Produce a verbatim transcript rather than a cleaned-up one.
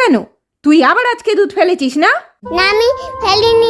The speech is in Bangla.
কেন? তুই আবার আজকে দুধ ফেলেছিস না? না আমি ফেলিনি।